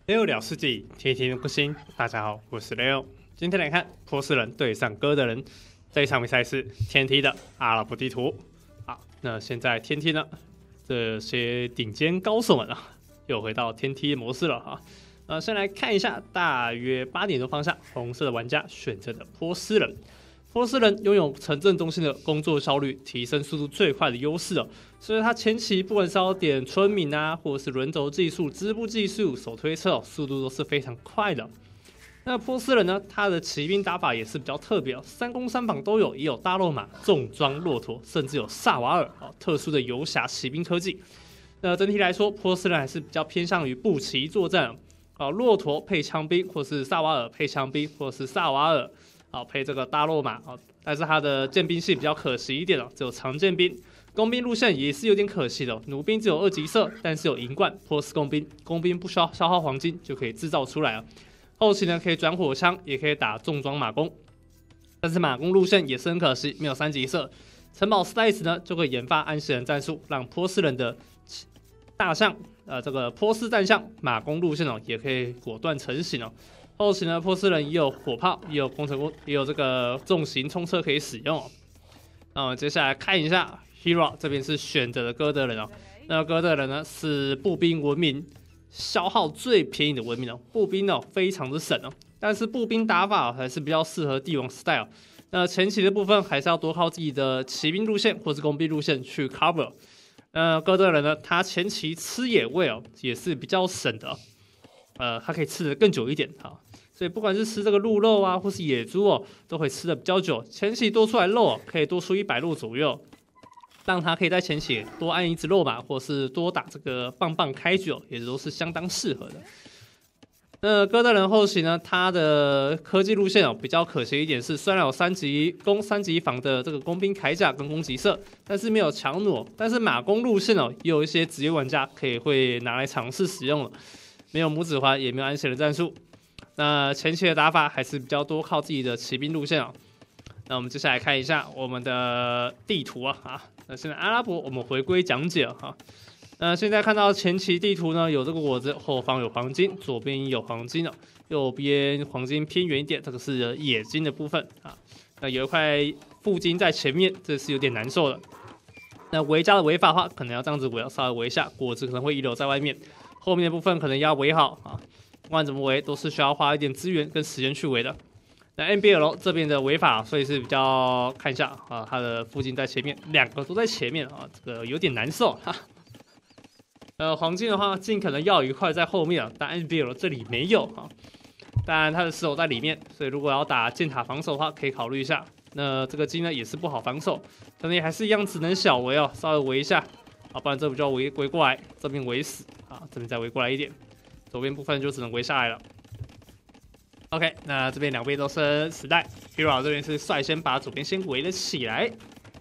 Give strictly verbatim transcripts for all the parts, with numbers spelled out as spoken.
六聊世纪，天天更新。大家好，我是六。今天来看波斯人对上哥德人这一场比赛是天梯的阿拉伯地图。好，那现在天梯呢，这些顶尖高手们啊，又回到天梯模式了哈。呃，先来看一下，大约八点多方向，红色的玩家选择的波斯人。波斯人拥有城镇中心的工作效率提升速度最快的优势哦，所以他前期不管是要点村民啊，或者是轮轴技术、织布技术、手推车哦，速度都是非常快的。那波斯人呢，他的骑兵打法也是比较特别哦，三攻三防都有，也有大肉马、重装骆驼，甚至有萨瓦尔哦，特殊的游侠骑兵科技。那整体来说，波斯人还是比较偏向于步骑作战哦，骆驼配枪兵，或是萨瓦尔配枪兵，或是萨瓦尔。好，配这个大肉马哦，但是它的剑兵系比较可惜一点哦，只有长剑兵。工兵路线也是有点可惜的、哦，弩兵只有二级色，但是有银冠。波斯工兵，工兵不需要消耗黄金就可以制造出来啊。后期呢可以转火枪，也可以打重装马弓，但是马弓路线也是很可惜，没有三级色。城堡 Slice 呢就可以研发安息人战术，让波斯人的大象，呃，这个波斯战象马弓路线哦，也可以果断成型哦。后期呢，波斯人也有火炮，也有工程工，也有这个重型冲车可以使用、哦。那我们接下来看一下 Hero 这边是选择的哥德人哦。那哥德人呢是步兵文明，消耗最便宜的文明哦。步兵哦非常的省哦，但是步兵打法、哦、还是比较适合帝王时代哦。那前期的部分还是要多靠自己的骑兵路线或是工兵路线去 cover。那哥德人呢，他前期吃野味哦也是比较省的、哦。呃，它可以吃得更久一点哈，所以不管是吃这个鹿肉啊，或是野猪哦，都会吃得比较久。前期多出来肉、哦、可以多出一百肉左右，让它可以在前期多按一只肉马，或是多打这个棒棒开局哦，也都是相当适合的。那哥德人后期呢，它的科技路线哦比较可惜一点是，虽然有三级攻、三级防的这个工兵铠甲跟攻击色，但是没有强弩。但是马弓路线哦，也有一些职业玩家可以会拿来尝试使用了。没有拇指环，也没有安息人战术。那前期的打法还是比较多靠自己的骑兵路线哦。那我们接下来看一下我们的地图啊啊。那现在阿拉伯我们回归讲解哈。那现在看到前期地图呢，有这个果子，后方有黄金，左边有黄金哦，右边黄金偏远一点，这个是野金的部分啊。那有一块副金在前面，这是有点难受的。那围家的围法的话，可能要这样子围，稍微围一下，果子可能会遗留在外面。后面的部分可能要围好啊，不管怎么围都是需要花一点资源跟时间去围的。那 N B L 这边的围法，所以是比较看一下啊，它的附近在前面，两个都在前面啊，这个有点难受哈。呃，黄金的话，尽可能要一块在后面啊，但 N B L 这里没有啊，当然它的石头在里面，所以如果要打箭塔防守的话，可以考虑一下。那这个金呢也是不好防守，但是还是一样只能小围哦，稍微围一下。啊，不然这边就要围围过来，这边围死啊，这边再围过来一点，左边部分就只能围下来了。OK， 那这边两边都是时代 ，Hero 这边是率先把左边先围了起来。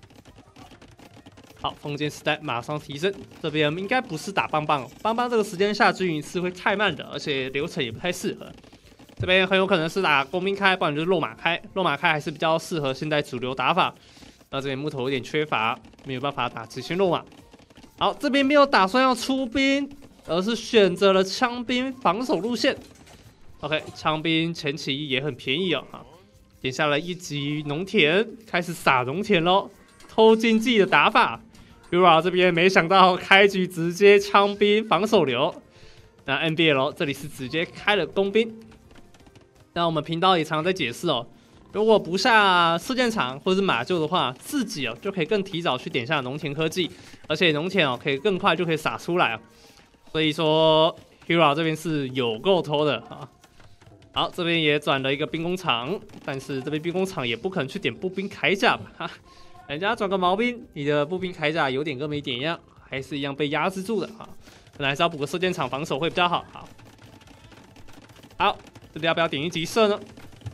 好，封建时代马上提升，这边应该不是打棒棒、哦，棒棒这个时间下均匀一次会太慢的，而且流程也不太适合。这边很有可能是打工兵开，不然就是肉马开，肉马开还是比较适合现在主流打法。那这边木头有点缺乏，没有办法打直线肉马。好，这边没有打算要出兵，而是选择了枪兵防守路线。OK， 枪兵前期也很便宜哦，啊，点下了一级农田，开始撒农田喽，偷经济的打法。Hero 这边没想到开局直接枪兵防守流，那 N B L 这里是直接开了工兵。那我们频道也常常在解释哦。如果不下射箭场或是马厩的话，自己哦就可以更提早去点下农田科技，而且农田哦可以更快就可以撒出来哦。所以说 Hero 这边是有够偷的啊。好，这边也转了一个兵工厂，但是这边兵工厂也不可能去点步兵铠甲吧？哈，人家转个毛兵，你的步兵铠甲有点跟没点一样，还是一样被压制住的啊。可能还是要补个射箭场防守会比较好。好，好，这边要不要点一级射呢？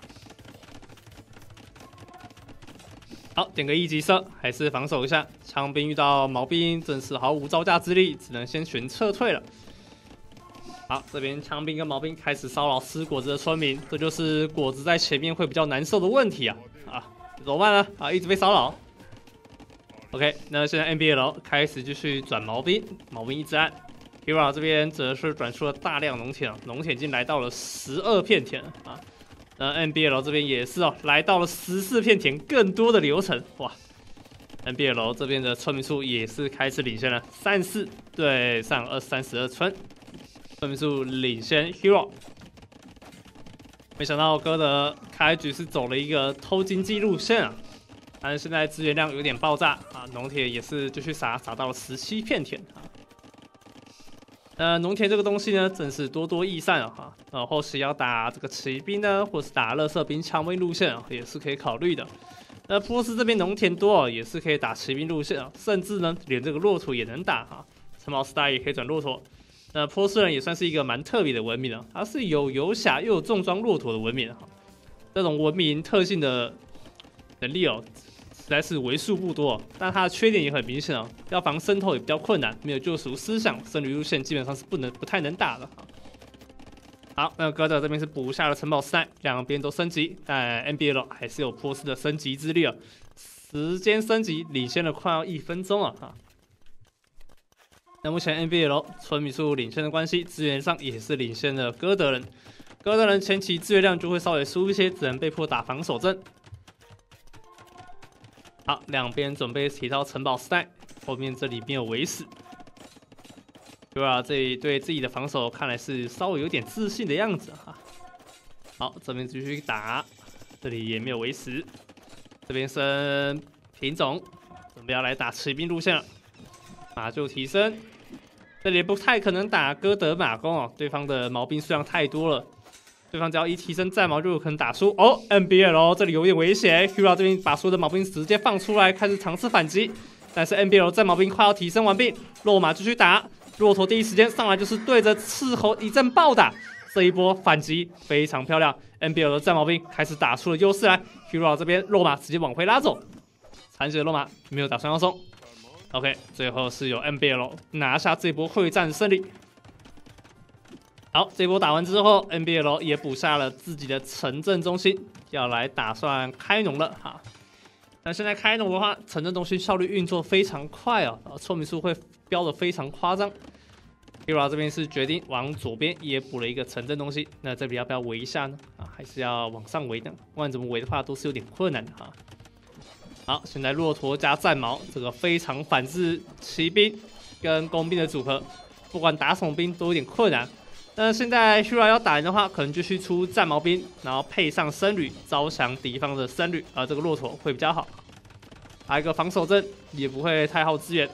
好，点个一级射，还是防守一下。枪兵遇到毛兵，真是毫无招架之力，只能先选撤退了。好，这边枪兵跟毛兵开始骚扰吃果子的村民，这就是果子在前面会比较难受的问题啊！啊，怎么办呢？啊，一直被骚扰。OK， 那现在 N B L 开始继续转毛兵，毛兵一直按 Hira 这边则是转出了大量农田啊，农田已经来到了十二片田啊。那 N B L 这边也是哦，来到了十四片田，更多的流程哇。N B L 这边的村民数也是开始领先了，三十四对上二三十二村，村民数领先 Hira。没想到哥德开局是走了一个偷经济路线啊，但是现在资源量有点爆炸啊，农田也是继续撒，撒到了十七片田啊。呃，农田这个东西呢，真是多多益善啊哈。呃，或是要打这个骑兵呢，或是打垃圾兵、枪兵路线啊，也是可以考虑的。那波斯这边农田多哦，也是可以打骑兵路线啊，甚至呢，连这个骆驼也能打哈。城堡时代也可以转骆驼。那波斯人也算是一个蛮特别的文明啊，它是有游侠又有重装骆驼的文明哈。这种文明特性的能力哦，实在是为数不多，但它的缺点也很明显哦，要防渗透也比较困难，没有救赎思想，僧侣路线基本上是不能不太能打的。好，那哥德这边是补下了城堡时代，两边都升级，但 N B L 还是有波斯的升级之力啊，时间升级领先了快要一分钟啊哈。那目前 N B L 村民数领先的关系，资源上也是领先了哥德人。哥德人前期资源量就会稍微输一些，只能被迫打防守阵。好，两边准备提到城堡时代，后面这里没有围死。对啊，这里对自己的防守看来是稍微有点自信的样子哈。好，这边继续打，这里也没有围死。这边升品种，准备要来打骑兵路线了。马厩提升，这里不太可能打哥德马弓哦，对方的毛兵数量太多了。对方只要一提升战矛，就有可能打输哦。N B L 哦，这里有点危险 ，Hira 这边把所有的毛兵直接放出来，开始尝试反击。但是 N B L 战矛兵快要提升完毕，落马继续打，骆驼第一时间上来就是对着斥候一阵暴打，这一波反击非常漂亮。N B L 的战矛兵开始打出了优势来 ，Hira 这边落马直接往回拉走，残血的落马没有打算要送。OK， 最后是由 N B L 拿下这波会战胜利。好，这波打完之后 ，N B L 也补下了自己的城镇中心，要来打算开农了哈。那现在开农的话，城镇中心效率运作非常快哦，村民数会飙得非常夸张。Hira 这边是决定往左边也补了一个城镇中心，那这里要不要围一下呢？啊，还是要往上围呢？不管怎么围的话，都是有点困难的哈。好，现在骆驼加战矛，这个非常反制骑兵跟工兵的组合，不管打什么兵都有点困难。那现在 Hira 要打人的话，可能就去出战矛兵，然后配上僧侣招降敌方的僧侣，而这个骆驼会比较好。还有一个防守阵也不会太耗资源。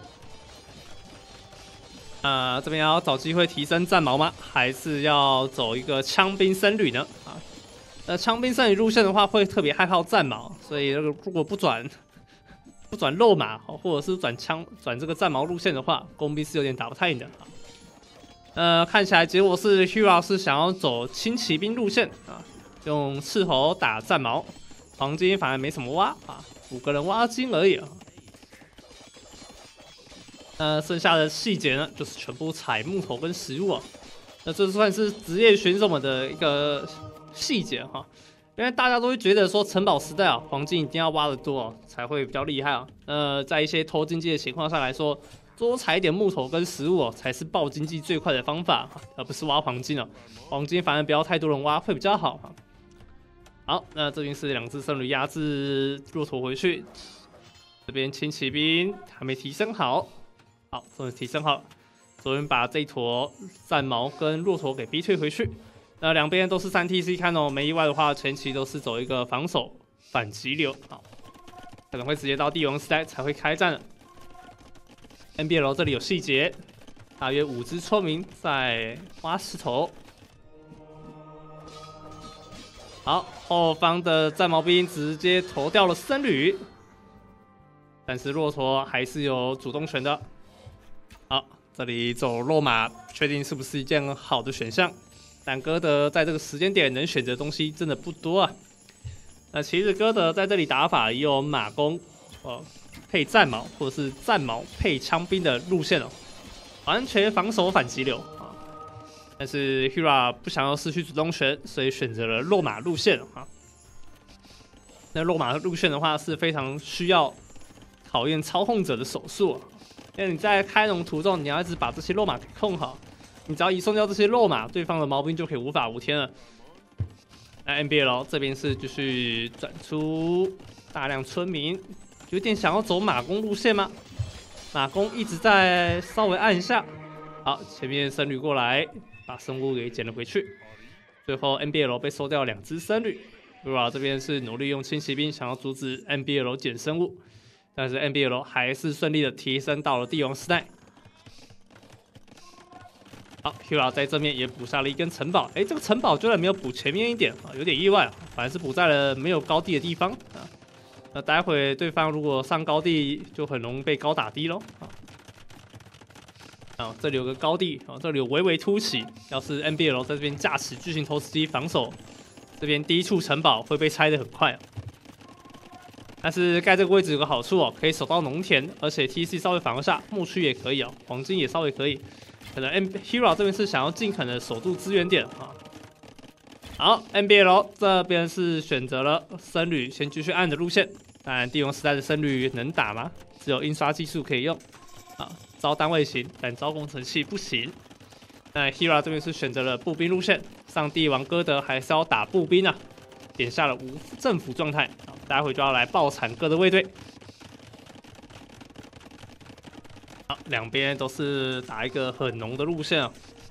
呃，这边要找机会提升战矛吗？还是要走一个枪兵僧侣呢？啊，那枪兵僧侣路线的话，会特别害耗战矛，所以那个如果不转不转肉马，或者是转枪转这个战矛路线的话，工兵是有点打不太赢的。呃，看起来结果是 Hira 是想要走轻骑兵路线啊，用斥候打战矛，黄金反而没什么挖啊，五个人挖金而已啊。那剩下的细节呢，就是全部采木头跟食物啊。那这算是职业选手们的一个细节哈，因为大家都会觉得说城堡时代啊，黄金一定要挖得多、啊、才会比较厉害啊。呃，在一些偷经济的情况下来说，多采一点木头跟食物哦，才是爆经济最快的方法，而不是挖黄金哦。黄金反而不要太多人挖会比较好。好，那这边是两只僧侣压制骆驼回去，这边轻骑兵还没提升好，好，终于提升好了。左边把这一坨战矛跟骆驼给逼退回去。那两边都是三 T C 看哦，没意外的话，前期都是走一个防守反击流，好，可能会直接到帝王时代才会开战了。N B L 这里有细节，大约五只村民在挖石头。好，后方的战矛兵直接投掉了僧侣，但是骆驼还是有主动权的。好，这里走肉马，确定是不是一件好的选项？但哥德在这个时间点能选择的东西真的不多啊。那其实哥德在这里打法也有马弓，哦。配战矛或者是战矛配枪兵的路线哦，完全防守反击流啊！但是 Hira 不想要失去主动权，所以选择了落马路线啊。那落马路线的话是非常需要考验操控者的手速啊。 因为你在开农途中，你要一直把这些肉马给控好。你只要一送掉这些肉马，对方的毛兵就可以无法无天了。那 N B L 这边是继续转出大量村民，有点想要走马弓路线吗？马弓一直在稍微按一下，好，前面僧侣过来把生物给捡了回去，最后 N B L 被收掉两只僧侣。Rura 这边是努力用轻骑兵想要阻止 N B L 捡生物，但是 N B L 还是顺利的提升到了帝王时代。好 ，Hira 在正面也补下了一根城堡，哎，这个城堡居然没有补前面一点啊，有点意外啊，反而是补在了没有高地的地方啊。那待会对方如果上高地，就很容易被高打低喽啊。啊，这里有个高地啊，这里有微微凸起，要是 N B L 在这边架起巨型投石机防守。这边第一处城堡会被拆得很快、啊，但是盖这个位置有个好处哦，可以守到农田，而且 T C 稍微防一下，牧区也可以哦，黄金也稍微可以。可能 M Hira 这边是想要尽可能守住资源点啊。好 ，N B L 这边是选择了僧侣先继续按的路线，当然帝王时代的僧侣能打吗？只有印刷技术可以用啊，招单位行，但招工程器不行。那 Hira 这边是选择了步兵路线。上帝王哥德还是要打步兵啊，点下了无政府状态，待会就要来爆产哥的卫队。好，两边都是打一个很浓的路线啊，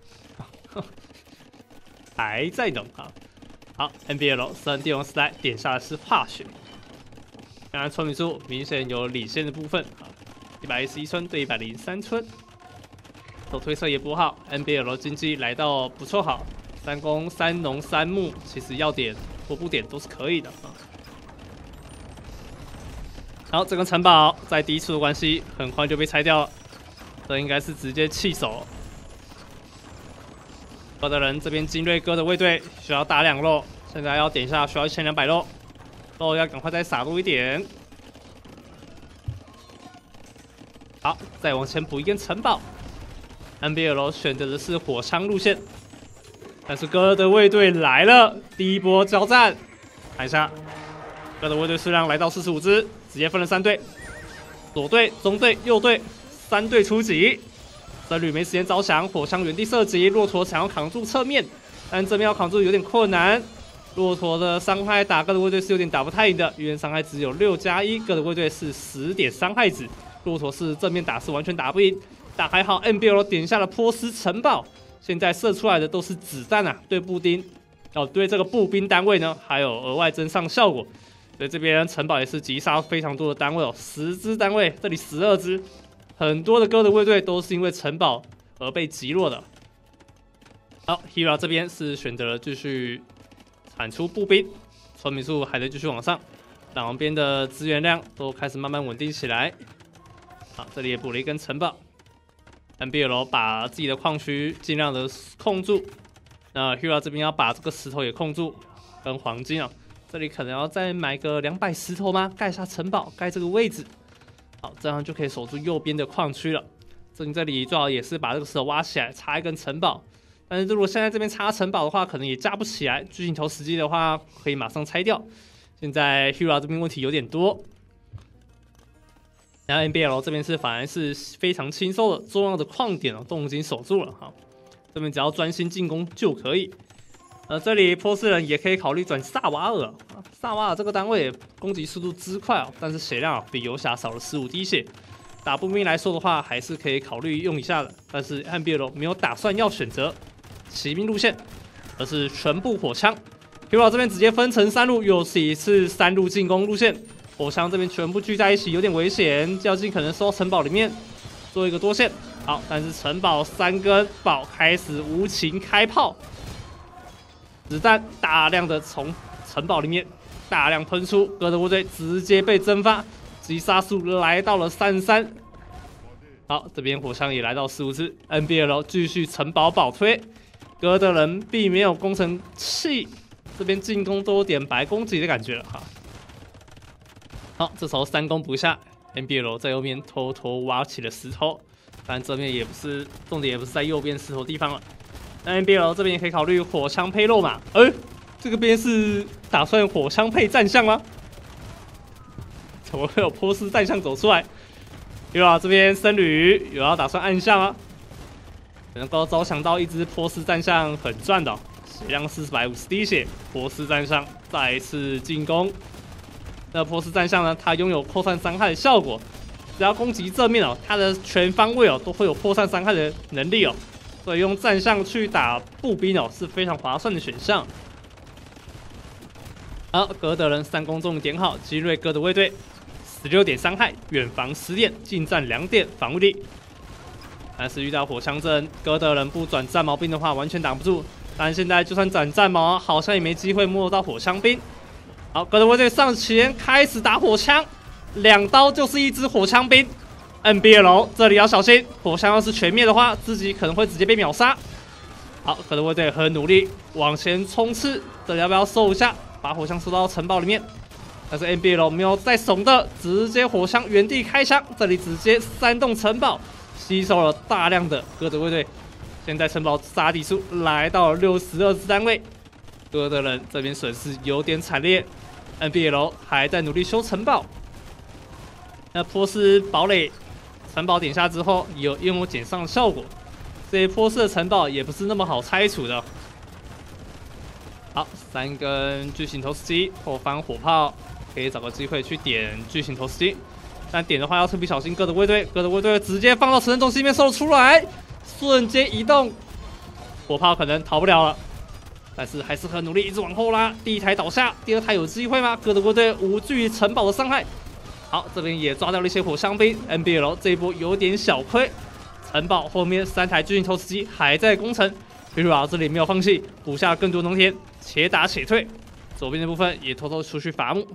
还在浓啊。好 ，N B L 圣帝王时代点下的是化学，当然村民数明显有领先的部分啊，一百一十一村对一百零三村，手推测也不好 ，N B L 经济来到不错好。三攻、三农、三木，其实要点或不点都是可以的啊。好，这个城堡在第一处的关系，很快就被拆掉了。这应该是直接弃守。哥的人这边精锐哥的卫队需要大量肉，现在要点一下，需要一千两百肉，肉要赶快再撒入一点。好，再往前补一根城堡。N B L 选择的是火枪路线。但是哥的卫队来了，第一波交战，看一下，哥的卫队数量来到四十五只，直接分了三队，左队、中队、右队，三队出击。僧侣没时间招降，火枪原地射击，骆驼想要扛住侧面，但这边要扛住有点困难。骆驼的伤害打哥的卫队是有点打不太赢的，因为伤害只有六加一，哥的卫队是十点伤害值，骆驼是正面打是完全打不赢。但还好 N B L 点下了波斯城堡。现在射出来的都是子弹啊，对步兵，哦，对这个步兵单位呢，还有额外增上效果。所以这边城堡也是击杀非常多的单位哦，十支单位，这里十二支，很多的哥的卫队都是因为城堡而被击落的。好 ，Hira 这边是选择了继续产出步兵，村民数还得继续往上，两边的资源量都开始慢慢稳定起来。好，这里也补了一根城堡。N B L 把自己的矿区尽量的控住，那 Hira 这边要把这个石头也控住，跟黄金啊，这里可能要再买个两百石头吗？盖下城堡，盖这个位置，好，这样就可以守住右边的矿区了。这里这里最好也是把这个石头挖起来，插一根城堡。但是如果现在这边插城堡的话，可能也架不起来。巨型投石机的话，可以马上拆掉。现在 Hira 这边问题有点多。然后 N B L 这边是反而是非常轻松的，重要的矿点哦都已经守住了哈，这边只要专心进攻就可以。呃，这里波斯人也可以考虑转萨瓦尔，啊、萨瓦尔这个单位攻击速度之快哦，但是血量、啊、比游侠少了十五滴血。打步兵来说的话，还是可以考虑用一下的，但是 N B L 没有打算要选择骑兵路线，而是全部火枪。Hira 这边直接分成三路，又是一次三路进攻路线。火枪这边全部聚在一起有点危险，较劲可能收城堡里面做一个多线。好，但是城堡三根堡开始无情开炮，子弹大量的从城堡里面大量喷出，哥的卫队直接被蒸发，击杀数来到了三十三。好，这边火枪也来到十五次 ，N B L 继续城堡保推，哥的人并没有攻城器，这边进攻都有点白攻击的感觉了哈。好，这时候三攻不下 ，N B L 在右边偷偷挖起了石头，但这边也不是重点，也不是在右边石头地方了。那 N B L 这边也可以考虑火枪配肉马，哎、欸，这个边是打算火枪配战象吗？怎么会有波斯战象走出来？ Hero 这边僧侣有要打算暗象啊，能够招想到一只波斯战象很赚的、哦，血量四百五十滴血，波斯战象再次进攻。那波斯战象呢，它拥有扩散伤害的效果，只要攻击正面哦，它的全方位哦都会有扩散伤害的能力哦，所以用战象去打步兵哦是非常划算的选项。好，哥德人三攻中点好，精锐哥德卫队十六点伤害，远防十点，近战两点防御力。但是遇到火枪阵，哥德人不转战矛兵的话，完全挡不住。但现在就算转战矛，好像也没机会摸到火枪兵。好，哥德卫队上前开始打火枪，两刀就是一支火枪兵。N B L 这里要小心，火枪要是全灭的话，自己可能会直接被秒杀。好，哥德卫队很努力往前冲刺，这里要不要收一下，把火枪收到城堡里面？但是 N B L 没有再怂的，直接火枪原地开枪，这里直接煽动城堡，吸收了大量的哥德卫队。现在城堡杀敌数来到了六十二支单位，哥德人这边损失有点惨烈。N B L 还在努力修城堡。那波斯堡垒城堡点下之后，有拥有减伤的效果。这些波斯的城堡也不是那么好拆除的。好，三根巨型投石机，后方火炮可以找个机会去点巨型投石机，但点的话要特别小心哥德卫队。哥德卫队直接放到城镇中心里面收了出来，瞬间移动，火炮可能逃不了了。但是还是很努力，一直往后拉。第一台倒下，第二台有机会吗？哥德卫队无惧城堡的伤害。好，这边也抓到了一些火枪兵 ，N B L 这一波有点小亏。城堡后面三台巨型投石机还在攻城 ，Hero 这里没有放弃，补下更多农田，且打且退。左边的部分也偷偷出去伐木。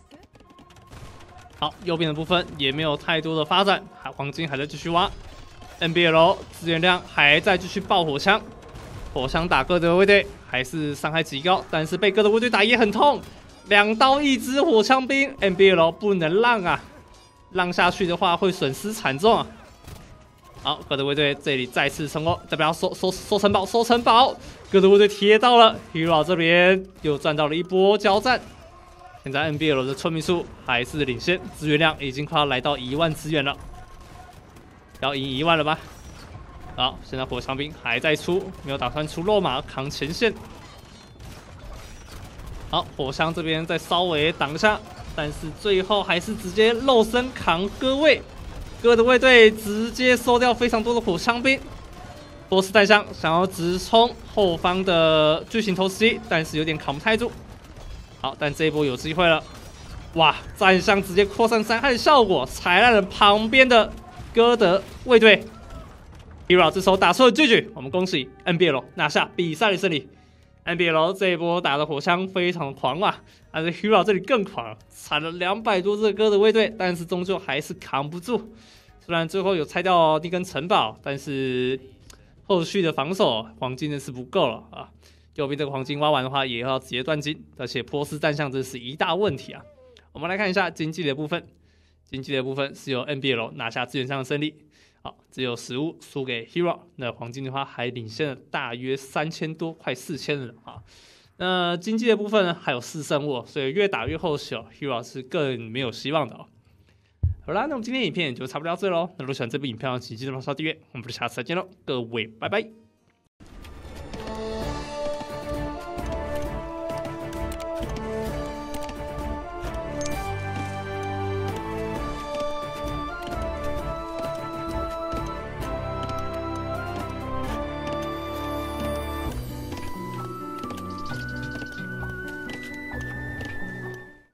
好，右边的部分也没有太多的发展，还黄金还在继续挖。N B L 资源量还在继续爆火枪。火枪打哥德卫队还是伤害极高，但是被哥德卫队打也很痛，两刀一支火枪兵 ，N B L 不能让啊，让下去的话会损失惨重啊。好，哥德卫队这里再次成功，这边要收收收城堡，收城堡，哥德卫队贴到了 ，Hero 这边又赚到了一波交战。现在 N B L 的村民数还是领先，资源量已经快要来到一万资源了，要赢一万了吧？好，现在火枪兵还在出，没有打算出肉马扛前线。好，火枪这边再稍微挡一下，但是最后还是直接肉身扛哥卫，哥的卫队直接收掉非常多的火枪兵。波斯弹象想要直冲后方的巨型投石机，但是有点扛不太住。好，但这一波有机会了。哇，战象直接扩散伤害的效果，踩烂了旁边的哥德卫队。Hero 这时候打出了巨举，我们恭喜 N B L 拿下比赛的胜利。N B L 这一波打的火枪非常狂啊，但是 Hero 这里更狂，踩了两百多只哥德卫队，但是终究还是扛不住。虽然最后有拆掉那根城堡，但是后续的防守黄金真是不够了啊！右边这个黄金挖完的话，也要直接断金，而且波斯战象真是一大问题啊。我们来看一下经济的部分，经济的部分是由 N B L 拿下资源上的胜利。好，只有食物输给 Hero， 那黄金的话还领先了大约三千多，快四千人啊。那经济的部分呢，还有四胜物，所以越打越后期哦 ，Hero 是更没有希望的哦。好啦，那我们今天影片也就差不多到这喽。那如果喜欢这部影片，请记得帮我刷订阅，我们就下次再见喽，各位拜拜。